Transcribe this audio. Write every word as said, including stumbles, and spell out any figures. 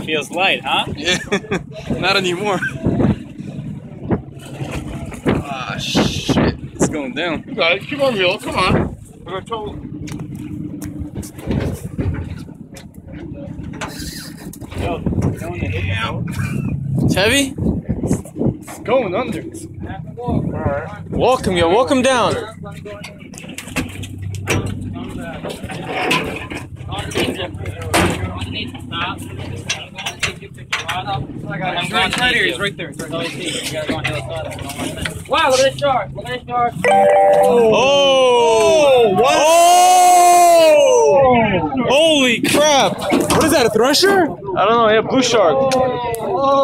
Feels light, huh? Yeah, not anymore. Ah, shit. It's going down. You got it. Keep on reeling. Come on. I told Yo, going to hit It's heavy? It's going under. Alright. Walk him, yo. Walk him down. He's right there. Wow, look at this shark. Look at this shark. Oh! Oh! Holy crap! What is that, a thresher? I don't know, yeah, blue shark.